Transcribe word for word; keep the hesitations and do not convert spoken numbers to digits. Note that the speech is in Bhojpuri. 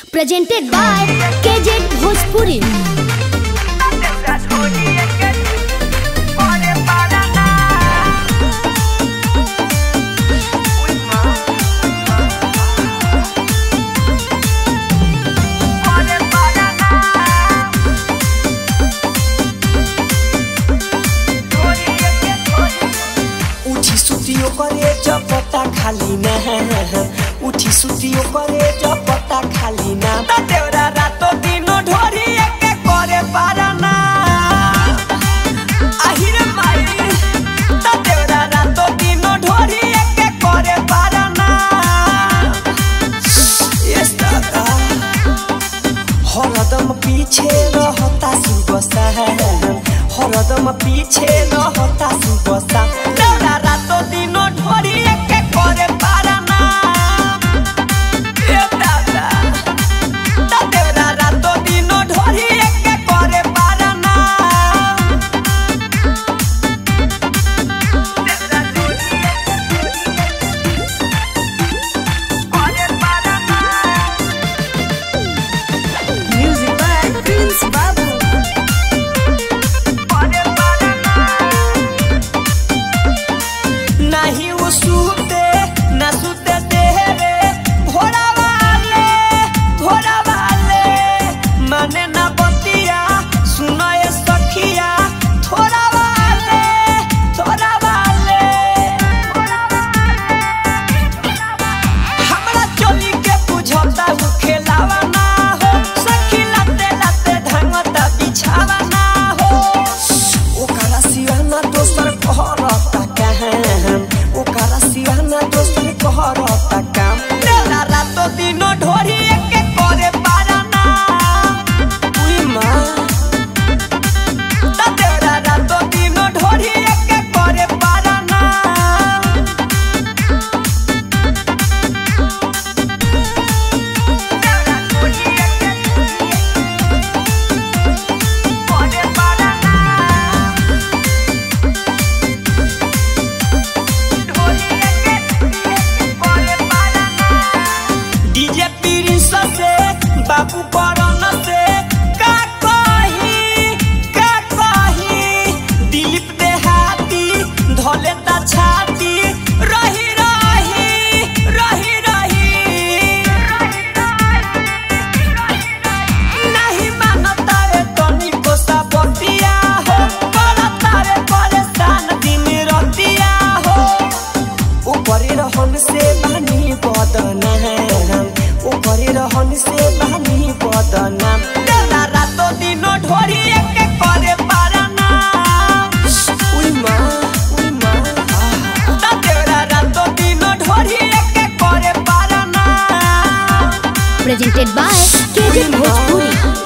Presented by K J Bhojpuri. करे जब पता खाली ना उठी सुतियो करे जब पता खाली ना तेरा रातो दिनो ढोरी के करे पारना आहिरे माई तेरा रातो दिनो ढोरी के करे पारना यस दादा हरदम पीछे रहता सुबसा हरदम पीछे रहता सुबसा तेरा रातो दिनो ढोरी के करे पारना ए दादा तेरा रातो दिनो ढोरी के करे पारना तेरा करे पारना म्यूजिक बाय प्रिंस बाबू नहीं वो सूते न सूते तेरे घोड़ा वाले घोड़ा वाले मने न बतिया सुनो ये सखिया थोड़ा वाले थोड़ा वाले हमरा चोली के बुझता हूँ खेलावा ना हो सखी लाते लाते धंगता बिछावा ना हो ओकरा सिवाना दोसर कहरता कहाँ ओकरा सिवाना दोसर कहरता काम तेरा रातो दिनो ढोरी के करे पारना उई माँ तेरा रातो दिनो ढोरी के करे पारना करे पारना डीजे प्रिंस से बाबू बरन से का कही का कही दिलीप देहाती धोले ता छाती रही रही रही रही नहीं मानता रे तनी को सबतिया हो करता रे परेशान दिन रतिया हो ऊपरे रहन से बानी बदना ऊपरे रहन से बानी बदना तेरा रातो दिनो ढोरी के करे पारना उई माँ उई माँ तेरा रातो दिनो ढोरी के करे पारना Presented by K J Bhojpuri.